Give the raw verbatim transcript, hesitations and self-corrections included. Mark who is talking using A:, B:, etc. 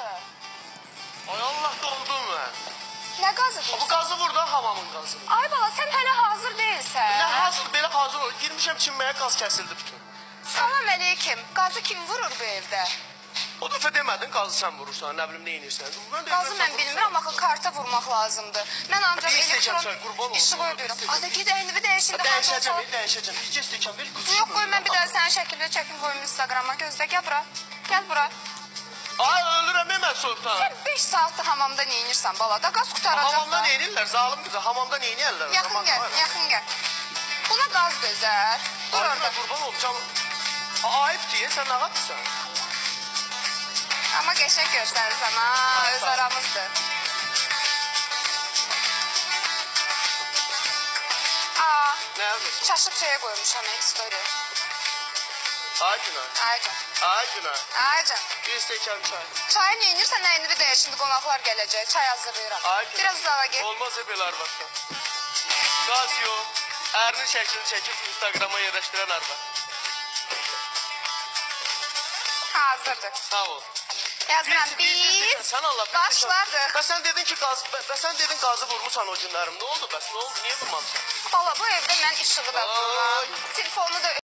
A: Ay Allah doldum mən.
B: Nə qazı deyirsən?
A: Bu qazı vur da hamamın qazı.
B: Ay bala, sən hələ hazır deyilsən.
A: Nə hazır, belə hazır ol. Girmişəm çinməyə qaz kəsildi bütün.
B: Salam əleykim. Qazı kim vurur bu evdə?
A: O dəfə demədin qazı sən vurursan, nə bilim nə eynirsən.
B: Qazı mən bilmirəm, axı karta vurmaq lazımdır. Mən ancaq
A: Bir stəkan
B: elektron
A: çay, qurban olsun.
B: işığı ödürüm. Ada ged əynivi dəyişində.
A: Dəyişəcəm, dəyişəcəm. Bir stəkan ver, qızı.
B: Yox, qoy mən bir daha sənin şəkildə çəkim qoyum Instagrama. Gözlə, gəl bura. Gəl bura.
A: Ay ölürəm mən soyuqdan.
B: Sən beş saatdır hamamda neynirsən bala da? Qaz qutaracaq da.
A: Hamamda neynirlər, zalim qızı. Hamamda neynirlər?
B: Yaxın gəl, yaxın gəl. Buna qaz dözər. Dur orada.
A: Qurban olum canım. Ayıb deyə, sən nə qatırsan?
B: Amma qəşəng göstərirsən ha, öz aramızdır. Aa,
A: Nə yazırsan?
B: çaşıb şeyə qoymuşam, story.
A: Ay günah.
B: Aycan,
A: Ay günah.
B: aycan.
A: Bir stəkan çay.
B: Çayı neynirsən, nəyini bir deyək, şimdi qonaqlar gələcək, çay hazırlayıram.
A: Ay günah.
B: Biraz uzağa get.
A: Olmaz hep el arvaqda. Qaz yox. Ərinin şəklini çəkib Instagrama yerləşdirən arvaq.
B: Hazırdır.
A: Sağ ol.
B: Yazıram, biz
A: Sən Allah bir
B: başladıq.
A: Bəs sən dedin ki qaz, bəs sən dedin qazı vurmusan o günlərim. Nə oldu bəs? Nə oldu? Niyə vurmamısan?
B: Bala, bu evdə mən işığı da vururam.
A: Ay.
B: Telefonu da